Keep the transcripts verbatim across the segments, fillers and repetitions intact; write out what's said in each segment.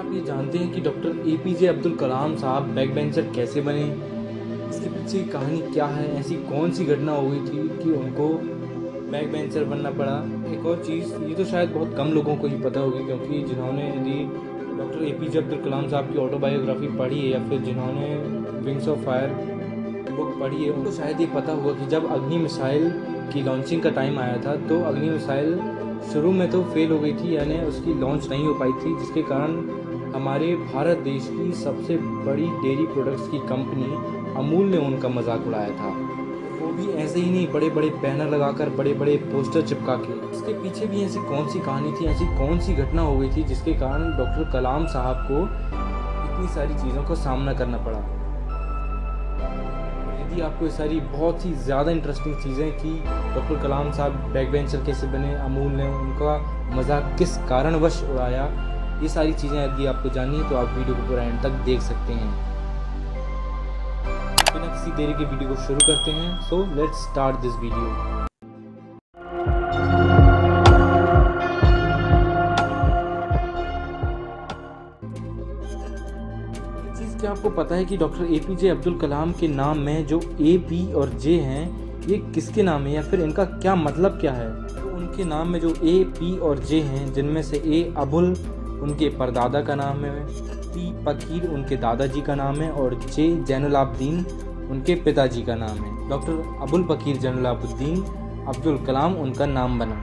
आप ये जानते हैं कि doctor A P J Abdul Kalam साहब बैक बेंचर कैसे बने? इसके पीछे की कहानी क्या है? ऐसी कौन सी घटना हो गई थी कि उनको बैक बेंचर बनना पड़ा? एक और चीज़, ये तो शायद बहुत कम लोगों को ही पता होगी, क्योंकि जिन्होंने यदि doctor A P J Abdul Kalam साहब की ऑटोबायोग्राफी पढ़ी है या फिर जिन्होंने विंग्स ऑफ फायर बुक पढ़ी है, उनको शायद ये पता होगा कि जब अग्नि मिसाइल की लॉन्चिंग का टाइम आया था तो अग्नि मिसाइल शुरू में तो फेल हो गई थी, यानी उसकी लॉन्च नहीं हो पाई थी, जिसके कारण हमारे भारत देश की सबसे बड़ी डेयरी प्रोडक्ट्स की कंपनी अमूल ने उनका मजाक उड़ाया था। वो भी ऐसे ही नहीं, बड़े बड़े बैनर लगाकर, बड़े बड़े पोस्टर चिपका के। इसके पीछे भी ऐसी कौन सी कहानी थी, ऐसी कौन सी घटना हो गई थी जिसके कारण डॉक्टर कलाम साहब को इतनी सारी चीज़ों का सामना करना पड़ा? यदि आपको ये सारी बहुत ही ज़्यादा इंटरेस्टिंग चीज़ें कि डॉक्टर कलाम साहब बैक बेंचर कैसे बने, अमूल ने उनका मजाक किस कारणवश उड़ाया, ये सारी चीज़ें यदि आपको जाननी है तो आप वीडियो को पूरा एंड तक देख सकते हैं। बिना किसी देरी के वीडियो को शुरू करते हैं। So let's start this video. क्या आपको पता है कि doctor A P J Abdul Kalam के नाम में जो ए, पी और जे हैं, ये किसके नाम है या फिर इनका क्या मतलब क्या है? तो उनके नाम में जो ए, पी और जे हैं, जिनमें से ए अबुल उनके परदादा का नाम है, पी फकीर उनके दादाजी का नाम है और जे जैनुलाब्दीन उनके पिताजी का नाम है। डॉक्टर अबुल फकीर जैनुलाब्दीन अब्दुल कलाम उनका नाम बना।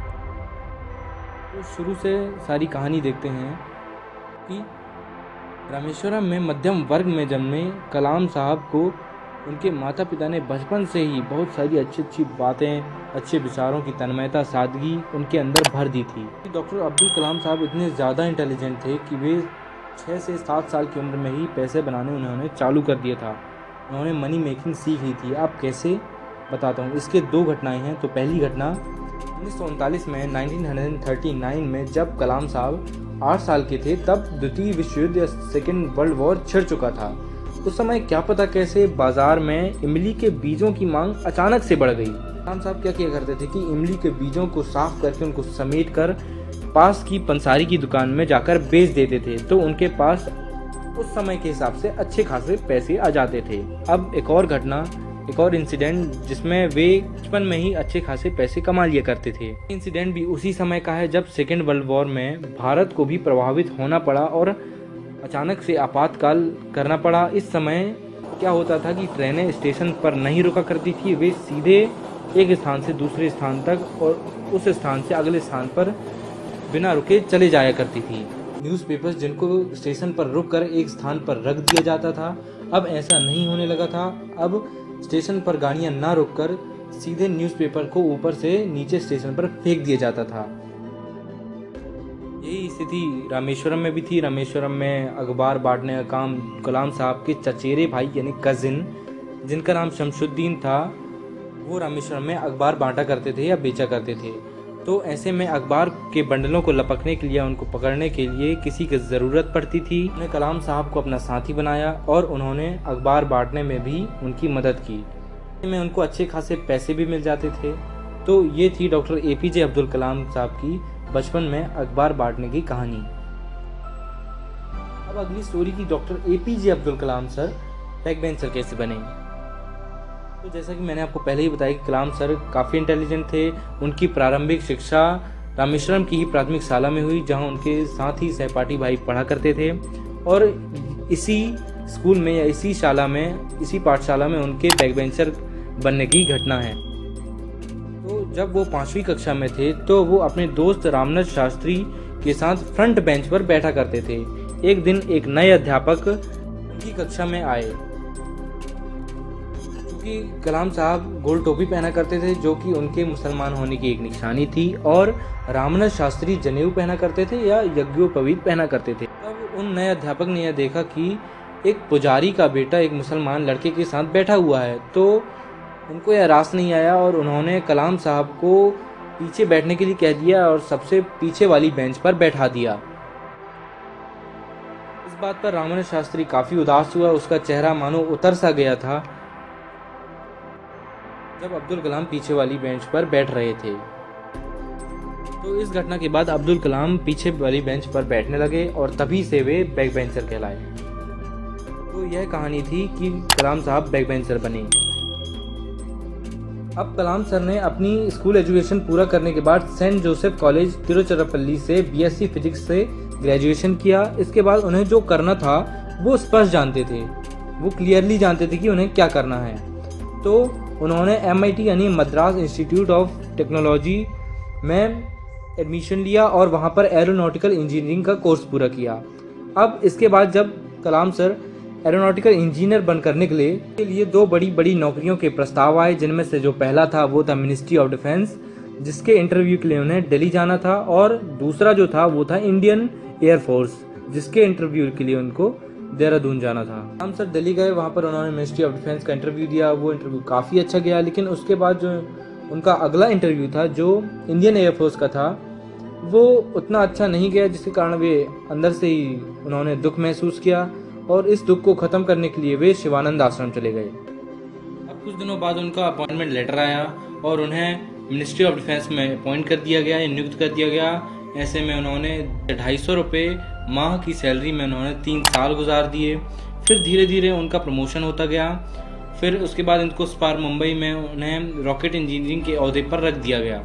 तो शुरू से सारी कहानी देखते हैं कि रामेश्वरम में मध्यम वर्ग में जन्मे कलाम साहब को उनके माता पिता ने बचपन से ही बहुत सारी अच्छी अच्छी बातें, अच्छे विचारों की तन्मयता, सादगी उनके अंदर भर दी थी। डॉक्टर अब्दुल कलाम साहब इतने ज़्यादा इंटेलिजेंट थे कि वे छः से सात साल की उम्र में ही पैसे बनाने उन्होंने चालू कर दिया था। उन्होंने मनी मेकिंग सीख ली थी। अब कैसे बताता हूँ। इसके दो घटनाएँ हैं। तो पहली घटना उन्नीस सौ उनतालीस में नाइनटीन थर्टी नाइन में जब कलाम साहब आठ साल के थे, तब द्वितीय विश्व युद्ध या सेकेंड वर्ल्ड वॉर छिड़ चुका था। उस समय क्या पता कैसे बाजार में इमली के बीजों की मांग अचानक से बढ़ गई। कलाम साहब क्या किया करते थे कि इमली के बीजों को साफ करके उनको समेट कर पास की पंसारी की दुकान में जाकर बेच देते थे, तो उनके पास उस समय के हिसाब से अच्छे खासे पैसे आ जाते थे। अब एक और घटना, एक और इंसिडेंट जिसमें वे बचपन में ही अच्छे खासे पैसे कमा लिया करते थे। इंसिडेंट भी उसी समय का है जब सेकेंड वर्ल्ड वॉर में भारत को भी प्रभावित होना पड़ा और अचानक से आपातकाल करना पड़ा। इस समय क्या होता था कि ट्रेनें स्टेशन पर नहीं रुका करती थी, वे सीधे एक स्थान से दूसरे स्थान तक और उस स्थान से अगले स्थान पर बिना रुके चले जाया करती थी। न्यूज़पेपर्स जिनको स्टेशन पर रुक कर एक स्थान पर रख दिया जाता था, अब ऐसा नहीं होने लगा था। अब स्टेशन पर गाड़ियां ना रुककर सीधे न्यूज़पेपर को ऊपर से नीचे स्टेशन पर फेंक दिया जाता था। यही स्थिति रामेश्वरम में भी थी। रामेश्वरम में अखबार बांटने का काम कलाम साहब के चचेरे भाई यानी कजिन, जिनका नाम शमशुद्दीन था, वो रामेश्वरम में अखबार बांटा करते थे या बेचा करते थे। तो ऐसे में अखबार के बंडलों को लपकने के लिए, उनको पकड़ने के लिए किसी की ज़रूरत पड़ती थी। उन्होंने कलाम साहब को अपना साथी बनाया और उन्होंने अखबार बांटने में भी उनकी मदद की। में उनको अच्छे खासे पैसे भी मिल जाते थे। तो ये थी doctor A P J Abdul Kalam साहब की बचपन में अखबार बांटने की कहानी। अब अगली स्टोरी की, doctor A P J Abdul Kalam sir back bencher कैसे बने? तो जैसा कि मैंने आपको पहले ही बताया कि कलाम सर काफ़ी इंटेलिजेंट थे। उनकी प्रारंभिक शिक्षा रामेश्वरम की ही प्राथमिक शाला में हुई, जहां उनके साथ ही सहपाठी भाई पढ़ा करते थे और इसी स्कूल में या इसी शाला में, इसी पाठशाला में उनके बैक बेंचर बनने की घटना है। तो जब वो पाँचवीं कक्षा में थे तो वो अपने दोस्त रामनाथ शास्त्री के साथ फ्रंट बेंच पर बैठा करते थे। एक दिन एक नए अध्यापक उनकी कक्षा में आए। क्योंकि कलाम साहब गोल टोपी पहना करते थे, जो कि उनके मुसलमान होने की एक निशानी थी, और रामनाथ शास्त्री जनेऊ पहना करते थे या यज्ञोपवीत पहना करते थे। तब उन नए अध्यापक ने यह देखा कि एक पुजारी का बेटा एक मुसलमान लड़के के साथ बैठा हुआ है, तो उनको यह रास नहीं आया और उन्होंने कलाम साहब को पीछे बैठने के लिए कह दिया और सबसे पीछे वाली बेंच पर बैठा दिया। इस बात पर रामनाथ शास्त्री काफ़ी उदास हुआ। उसका चेहरा मानो उतर सा गया था जब अब्दुल कलाम पीछे वाली बेंच पर बैठ रहे थे। तो इस घटना के बाद अब्दुल कलाम पीछे वाली बेंच पर बैठने लगे और तभी से वे बैक बेंचर कहलाए। तो यह कहानी थी कि कलाम साहब बैक बेंचर बने। अब कलाम सर ने अपनी स्कूल एजुकेशन पूरा करने के बाद सेंट जोसेफ कॉलेज तिरुचिरापल्ली से बीएससी फिजिक्स से ग्रेजुएशन किया। इसके बाद उन्हें जो करना था वो स्पष्ट जानते थे, वो क्लियरली जानते थे कि उन्हें क्या करना है। तो उन्होंने एमआईटी यानी मद्रास इंस्टीट्यूट ऑफ टेक्नोलॉजी में एडमिशन लिया और वहाँ पर एरोनॉटिकल इंजीनियरिंग का कोर्स पूरा किया। अब इसके बाद जब कलाम सर एरोनॉटिकल इंजीनियर बनकर निकले, के लिए दो बड़ी बड़ी नौकरियों के प्रस्ताव आए, जिनमें से जो पहला था वो था मिनिस्ट्री ऑफ डिफेंस, जिसके इंटरव्यू के लिए उन्हें दिल्ली जाना था, और दूसरा जो था वो था इंडियन एयरफोर्स, जिसके इंटरव्यू के लिए उनको देहरादून जाना था। हम सर दिल्ली गए, वहाँ पर उन्होंने मिनिस्ट्री ऑफ डिफेंस का इंटरव्यू दिया। वो इंटरव्यू काफ़ी अच्छा गया, लेकिन उसके बाद जो उनका अगला इंटरव्यू था जो इंडियन एयरफोर्स का था वो उतना अच्छा नहीं गया, जिसके कारण वे अंदर से ही उन्होंने दुख महसूस किया और इस दुख को ख़त्म करने के लिए वे शिवानंद आश्रम चले गए। अब कुछ दिनों बाद उनका अपॉइंटमेंट लेटर आया और उन्हें मिनिस्ट्री ऑफ डिफेंस में अपॉइंट कर दिया गया, नियुक्त कर दिया गया। ऐसे में उन्होंने ढाई सौ रुपये माह की सैलरी में उन्होंने तीन साल गुजार दिए। फिर धीरे धीरे उनका प्रमोशन होता गया। फिर उसके बाद इनको स्पार मुंबई में उन्हें रॉकेट इंजीनियरिंग के ओहदे पर रख दिया गया।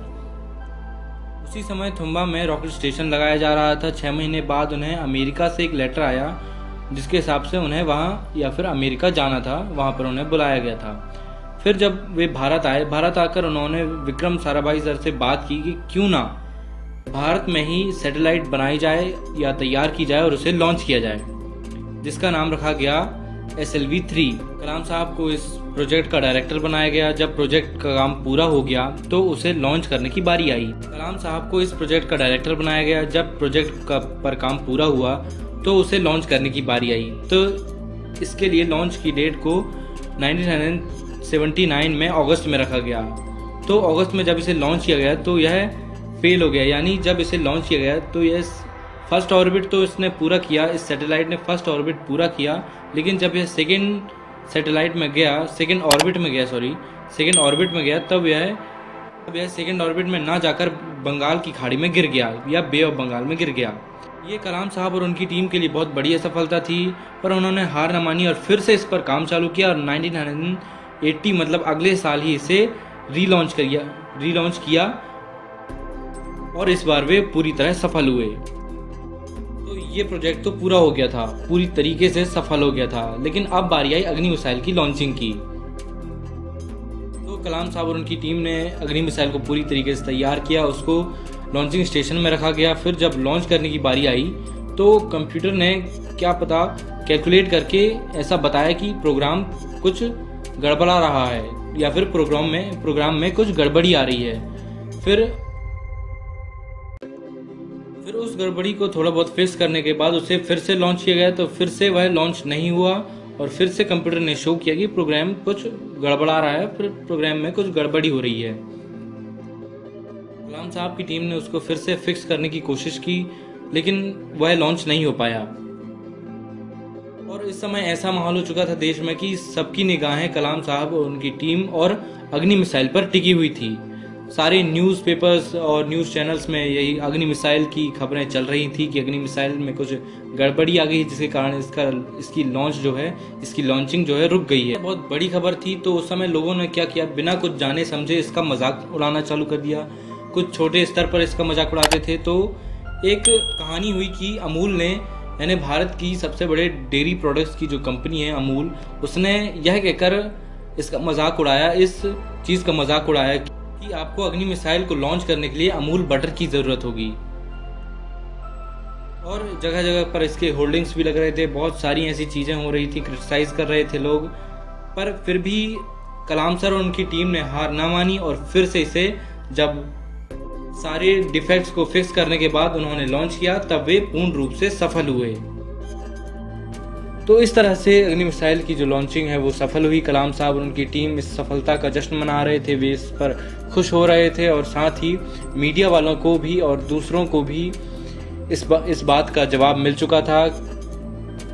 उसी समय थुम्बा में रॉकेट स्टेशन लगाया जा रहा था। छः महीने बाद उन्हें अमेरिका से एक लेटर आया, जिसके हिसाब से उन्हें वहाँ या फिर अमेरिका जाना था, वहाँ पर उन्हें बुलाया गया था। फिर जब वे भारत आए, भारत आकर उन्होंने विक्रम साराभाई सर से बात की कि क्यों ना भारत में ही सैटेलाइट बनाई जाए या तैयार की जाए और उसे लॉन्च किया जाए, जिसका नाम रखा गया S L V three. Kalam साहब को इस प्रोजेक्ट का डायरेक्टर बनाया गया। जब प्रोजेक्ट का काम पूरा हो गया तो उसे लॉन्च करने की बारी आई। कलाम साहब को इस प्रोजेक्ट का डायरेक्टर बनाया गया। जब प्रोजेक्ट का पर काम पूरा हुआ तो उसे लॉन्च करने की बारी आई। तो इसके लिए लॉन्च की डेट को नाइनटीन सेवेंटी नाइन में अगस्त में रखा गया। तो अगस्त में जब इसे लॉन्च किया गया तो यह फेल हो गया, यानी जब इसे लॉन्च किया गया तो यह फर्स्ट ऑर्बिट तो इसने पूरा किया, इस सैटेलाइट ने फर्स्ट ऑर्बिट पूरा किया, लेकिन जब यह सेकेंड सैटेलाइट में गया, सेकेंड ऑर्बिट में गया सॉरी सेकेंड ऑर्बिट में गया तब यह तब यह सेकेंड ऑर्बिट में ना जाकर बंगाल की खाड़ी में गिर गया या बे ऑफ बंगाल में गिर गया। ये कलाम साहब और उनकी टीम के लिए बहुत बड़ी सफलता थी, पर उन्होंने हार न मानी और फिर से इस पर काम चालू किया और नाइनटीन एटी मतलब अगले साल ही इसे रीलॉन्च किया रीलॉन्च किया और इस बार वे पूरी तरह सफल हुए। तो ये प्रोजेक्ट तो पूरा हो गया था, पूरी तरीके से सफल हो गया था, लेकिन अब बारी आई अग्नि मिसाइल की लॉन्चिंग की। तो कलाम साहब और उनकी टीम ने अग्नि मिसाइल को पूरी तरीके से तैयार किया, उसको लॉन्चिंग स्टेशन में रखा गया। फिर जब लॉन्च करने की बारी आई तो कंप्यूटर ने क्या पता कैलकुलेट करके ऐसा बताया कि प्रोग्राम कुछ गड़बड़ा रहा है या फिर प्रोग्राम में प्रोग्राम में कुछ गड़बड़ी आ रही है। फिर फिर उस गड़बड़ी को थोड़ा बहुत फिक्स करने के बाद उसे फिर से लॉन्च किया गया, तो फिर से वह लॉन्च नहीं हुआ और फिर से कंप्यूटर ने शो किया कि प्रोग्राम कुछ गड़बड़ा रहा है, फिर प्रोग्राम में कुछ गड़बड़ी हो रही है। कलाम साहब की टीम ने उसको फिर से फिक्स करने की कोशिश की, लेकिन वह लॉन्च नहीं हो पाया। और इस समय ऐसा माहौल हो चुका था देश में कि सबकी निगाहें कलाम साहब और उनकी टीम और अग्नि मिसाइल पर टिकी हुई थी। सारे न्यूज़पेपर्स और न्यूज़ चैनल्स में यही अग्नि मिसाइल की खबरें चल रही थी कि अग्नि मिसाइल में कुछ गड़बड़ी आ गई, जिसके कारण इसका इसकी लॉन्च जो है इसकी लॉन्चिंग जो है रुक गई है। बहुत बड़ी खबर थी। तो उस समय लोगों ने क्या किया, बिना कुछ जाने समझे इसका मजाक उड़ाना चालू कर दिया। कुछ छोटे स्तर पर इसका मजाक उड़ाते थे। तो एक कहानी हुई कि अमूल ने, यानी भारत की सबसे बड़े डेयरी प्रोडक्ट्स की जो कंपनी है अमूल, उसने यह कहकर इसका मजाक उड़ाया, इस चीज़ का मजाक उड़ाया कि आपको अग्नि मिसाइल को लॉन्च करने के लिए अमूल बटर की ज़रूरत होगी। और जगह जगह पर इसके होल्डिंग्स भी लग रहे थे, बहुत सारी ऐसी चीज़ें हो रही थी, क्रिटिसाइज कर रहे थे लोग। पर फिर भी कलाम सर और उनकी टीम ने हार ना मानी और फिर से इसे जब सारे डिफेक्ट्स को फिक्स करने के बाद उन्होंने लॉन्च किया, तब वे पूर्ण रूप से सफल हुए। तो इस तरह से अग्नि मिसाइल की जो लॉन्चिंग है वो सफल हुई। कलाम साहब और उनकी टीम इस सफलता का जश्न मना रहे थे, वे इस पर खुश हो रहे थे और साथ ही मीडिया वालों को भी और दूसरों को भी इस बा, इस बात का जवाब मिल चुका था।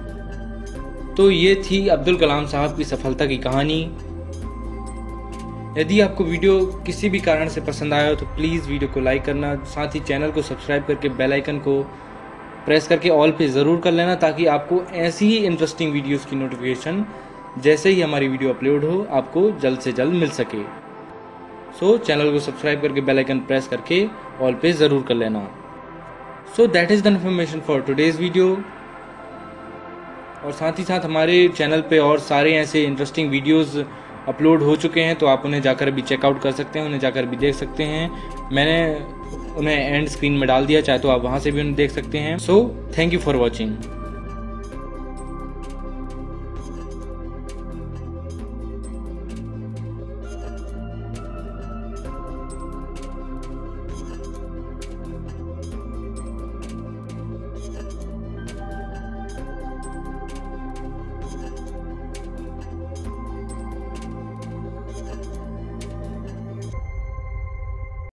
तो ये थी अब्दुल कलाम साहब की सफलता की कहानी। यदि आपको वीडियो किसी भी कारण से पसंद आया हो तो प्लीज़ वीडियो को लाइक करना, साथ ही चैनल को सब्सक्राइब करके बेल आइकन को प्रेस करके ऑल पे ज़रूर कर लेना, ताकि आपको ऐसी ही इंटरेस्टिंग वीडियोस की नोटिफिकेशन जैसे ही हमारी वीडियो अपलोड हो आपको जल्द से जल्द मिल सके। सो so, चैनल को सब्सक्राइब करके बेल आइकन प्रेस करके ऑल पे ज़रूर कर लेना। So that is the information for today's video. और साथ ही साथ हमारे चैनल पे और सारे ऐसे इंटरेस्टिंग वीडियोस अपलोड हो चुके हैं, तो आप उन्हें जाकर अभी चेकआउट कर सकते हैं, उन्हें जाकर भी देख सकते हैं। मैंने उन्हें एंड स्क्रीन में डाल दिया, चाहे तो आप वहाँ से भी उन्हें देख सकते हैं। So thank you for watching.